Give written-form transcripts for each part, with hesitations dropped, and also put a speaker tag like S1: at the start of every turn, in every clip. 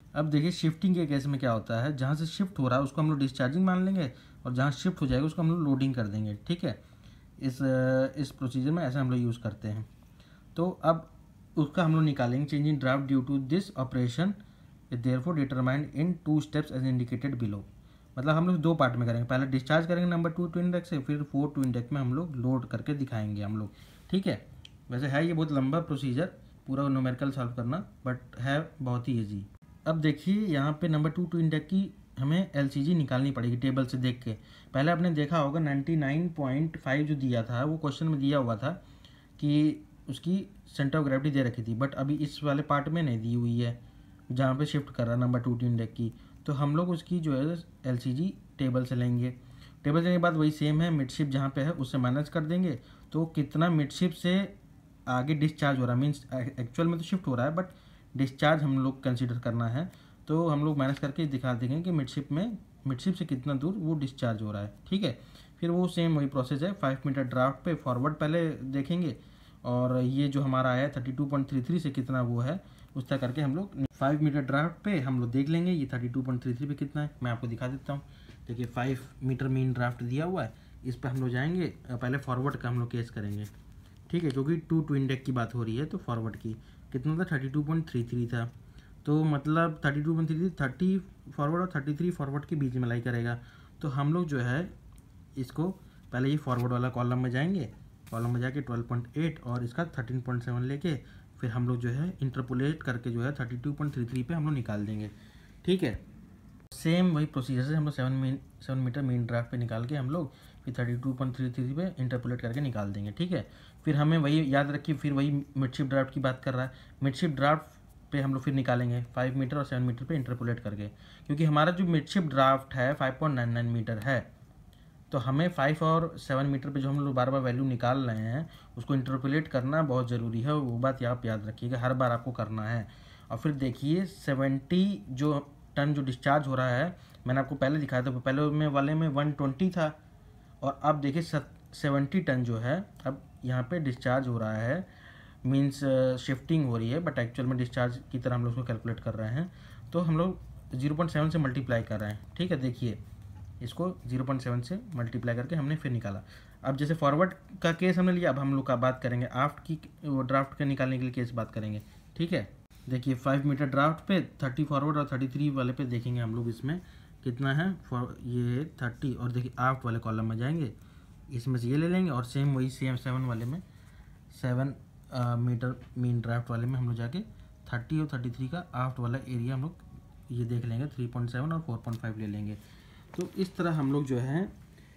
S1: अब देखिए शिफ्टिंग के केस में क्या होता है, जहाँ से शिफ्ट हो रहा है उसको हम लोग डिस्चार्जिंग मान लेंगे और जहाँ शिफ्ट हो जाएगा उसको हम लोग लोडिंग कर देंगे। ठीक है, इस प्रोसीजर में ऐसा हम लोग यूज़ करते हैं। तो अब उसका हम लोग निकालेंगे change in draft due to this operation therefore determined in 2 steps as indicated below. मतलब हम लोग 2 पार्ट में करेंगे, पहले डिस्चार्ज करेंगे नंबर 2 टू इंडेक्स से, फिर 4 टू इंडेक्स में हम लोग लोड करके दिखाएंगे हम लोग। ठीक है, वैसे है ये बहुत लंबा प्रोसीजर पूरा न्यूमेरिकल सॉल्व करना, बट है बहुत ही ईजी। अब देखिए यहाँ पे नंबर 2 टू इंडेक्स की हमें LCG निकालनी पड़ेगी टेबल से देख के। पहले आपने देखा होगा 99.5 जो दिया था वो क्वेश्चन में दिया हुआ था कि उसकी सेंटर ऑफ ग्रेविटी दे रखी थी, बट अभी इस वाले पार्ट में नहीं दी हुई है जहाँ पे शिफ्ट कर रहा है नंबर 2 टू इंडेक्स की। तो हम लोग उसकी जो है LCG टेबल से लेंगे। टेबल लेने के बाद वही सेम है, मिडशिप जहाँ पे है उससे माइनस कर देंगे। तो कितना मिडशिप से आगे डिस्चार्ज हो रहा है, मीन्स एक्चुअल में तो शिफ्ट हो रहा है बट डिस्चार्ज हम लोग कंसिडर करना है। तो हम लोग माइनस करके दिखा देंगे कि मिडशिप से कितना दूर वो डिस्चार्ज हो रहा है। ठीक है, फिर वो सेम वही प्रोसेस है, 5 मीटर ड्राफ्ट पे फॉरवर्ड पहले देखेंगे और ये जो हमारा आया 32.33 से कितना वो है उस तरह करके हम लोग 5 मीटर ड्राफ्ट पे हम लोग देख लेंगे ये 32.33 पे कितना है। मैं आपको दिखा देता हूँ। देखिए 5 मीटर मीन ड्राफ्ट दिया हुआ है, इस पर हम लोग जाएंगे, पहले फॉरवर्ड का हम लोग केस करेंगे। ठीक है, क्योंकि 2 टू इंडेक्स की बात हो रही है तो फॉरवर्ड की कितना था 32.33 था। तो मतलब 32.33 30 फॉरवर्ड और 33 फॉरवर्ड के बीच में लाई करेगा। तो हम लोग जो है इसको पहले ये फॉरवर्ड वाला कॉलम में जाएंगे, कॉलम में जाके 12.8 और इसका 13.7 लेके फिर हम लोग जो है इंटरपोलेट करके जो है 32.33 पे हम लोग निकाल देंगे। ठीक है, सेम वही प्रोसीजर से हम लोग 7 मीटर मीन ड्राफ्ट पे निकाल के हम लोग फिर 32.33 पे इंटरपोलेट करके निकाल देंगे। ठीक है, फिर हमें वही याद रखिए, फिर वही मिडशिप ड्राफ्ट की बात कर रहा है, मिडशिप ड्राफ्ट पे हम लोग फिर निकालेंगे 5 मीटर और 7 मीटर पे इंटरपोलेट करके, क्योंकि हमारा जो मिडशिप ड्राफ्ट है 5.99 मीटर है। तो हमें 5 और 7 मीटर पे जो हम लोग बार बार वैल्यू निकाल रहे हैं उसको इंटरपोलेट करना बहुत ज़रूरी है, वो बात आप याद रखिएगा, हर बार आपको करना है। और फिर देखिए 70 जो टन जो डिस्चार्ज हो रहा है, मैंने आपको पहले दिखाया था, पहले में वाले में 120 था और अब देखिए 70 टन जो है अब यहाँ पे डिस्चार्ज हो रहा है, मीन्स शिफ्टिंग हो रही है बट एक्चुअल में डिस्चार्ज की तरह हम लोग उसको कैलकुलेट कर रहे हैं। तो हम लोग 0.7 से मल्टीप्लाई कर रहे हैं। ठीक है, देखिए इसको 0.7 से मल्टीप्लाई करके हमने फिर निकाला। अब जैसे फॉरवर्ड का केस हमने लिया, अब हम लोग का बात करेंगे आफ्ट की, वो ड्राफ्ट के निकालने के लिए केस बात करेंगे। ठीक है, देखिए 5 मीटर ड्राफ्ट पे 30 फॉरवर्ड और 33 वाले पे देखेंगे हम लोग इसमें कितना है ये 30, और देखिए आफ्ट वाले कॉलम में जाएंगे, इसमें से ये ले लेंगे और सेम वही सेम 7 वाले में 7 मीटर मीन ड्राफ्ट वाले में हम लोग जाके 30 और 33 का आफ्ट वाला एरिया हम लोग ये देख लेंगे, 3.7 और 4.5 ले लेंगे। तो इस तरह हम लोग जो है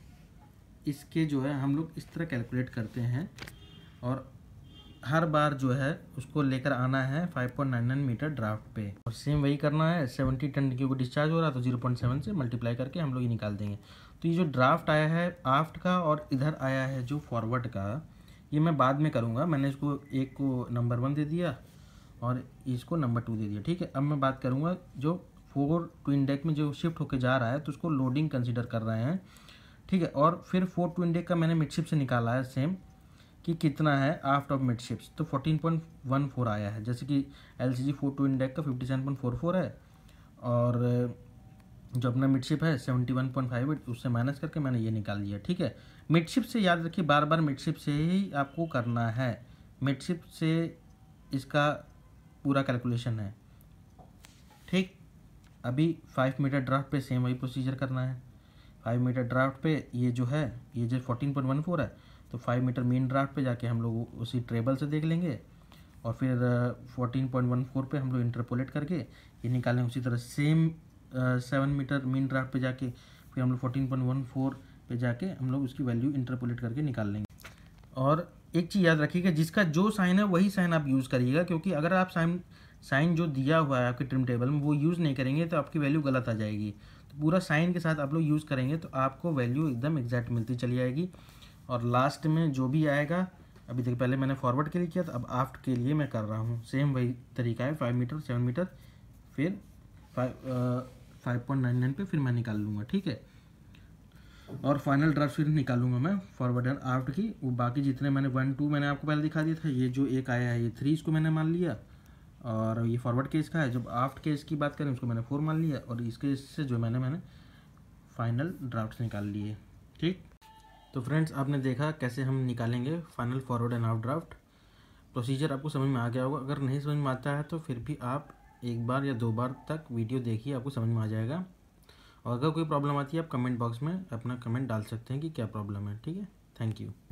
S1: इसके जो है हम लोग इस तरह कैलकुलेट करते हैं और हर बार जो है उसको लेकर आना है 5.99 मीटर ड्राफ्ट पे, और सेम वही करना है। 70 टन क्योंकि डिस्चार्ज हो रहा है तो 0.7 से मल्टीप्लाई करके हम लोग ये निकाल देंगे। तो ये जो ड्राफ्ट आया है आफ्ट का और इधर आया है जो फॉरवर्ड का, ये मैं बाद में करूँगा। मैंने इसको एक को नंबर 1 दे दिया और इसको नंबर 2 दे दिया। ठीक है, अब मैं बात करूँगा जो 4 टू इंडेक्स में जो शिफ्ट होकर जा रहा है तो उसको लोडिंग कंसीडर कर रहे हैं। ठीक है, और फिर 4 टू इंडेक्स का मैंने मिडशिप से निकाला है सेम कि कितना है आफ्ट ऑफ मिडशिप्स, तो 14.14 आया है। जैसे कि LCG 4 टू इंडेक्स का 57.44 है और जो अपना मिडशिप है 71.58, उससे माइनस करके मैंने ये निकाल लिया। ठीक है, मिडशिप से याद रखिए, बार बार मिडशिप से ही आपको करना है, मिडशिप से इसका पूरा कैलकुलेशन है। ठीक, अभी 5 मीटर ड्राफ्ट पे सेम वही प्रोसीजर करना है। 5 मीटर ड्राफ्ट पे ये जो 14.14 है, तो 5 मीटर मीन ड्राफ्ट पे जाके हम लोग उसी टेबल से देख लेंगे और फिर 14.14 पे हम लोग इंटरपोलेट करके ये निकालेंगे। उसी तरह सेम 7 मीटर मीन ड्राफ्ट पे जाके फिर हम लोग 14.14 पे जाके हम लोग उसकी वैल्यू इंटरपोलेट करके निकाल लेंगे। और एक चीज़ याद रखिएगा, जिसका जो साइन है वही साइन आप यूज़ करिएगा, क्योंकि अगर आप साइन जो दिया हुआ है आपके ट्रिम टेबल में वो यूज़ नहीं करेंगे तो आपकी वैल्यू गलत आ जाएगी। तो पूरा साइन के साथ आप लोग यूज़ करेंगे तो आपको वैल्यू एकदम एग्जैक्ट मिलती चली आएगी। और लास्ट में जो भी आएगा, अभी देखिए पहले मैंने फॉरवर्ड के लिए किया था, अब आफ्ट के लिए मैं कर रहा हूँ, सेम वही तरीका है। 5 मीटर 7 मीटर फिर 5.99 पे फिर मैं निकाल लूँगा। ठीक है, और फाइनल ड्राफ्ट फिर निकालूंगा मैं फॉरवर्ड एंड आफ्ट की। वो बाकी जितने मैंने 1 2 मैंने आपको पहले दिखा दिया था, ये जो एक आया है ये 3 इसको मैंने मान लिया और ये फॉरवर्ड केस का है। जब आफ्ट केस की बात करें उसको मैंने 4 मान लिया और इस केस से जो मैंने फाइनल ड्राफ्ट निकाल लिए। ठीक, तो फ्रेंड्स आपने देखा कैसे हम निकालेंगे final forward and aft draft. Procedure आपको समझ में आ गया होगा। अगर नहीं समझ में आता है तो फिर भी आप एक बार या 2 बार तक वीडियो देखिए, आपको समझ में आ जाएगा। और अगर कोई प्रॉब्लम आती है आप कमेंट बॉक्स में अपना कमेंट डाल सकते हैं कि क्या प्रॉब्लम है। ठीक है, थैंक यू।